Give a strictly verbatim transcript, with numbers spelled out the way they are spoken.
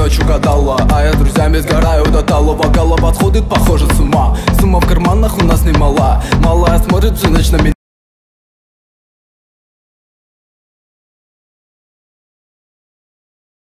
ночь угадала, а я друзьями сгораю до талого. Голова отходит, похоже, с ума. Сумма в карманах у нас немала. Малая смотрит всю ночь на меня.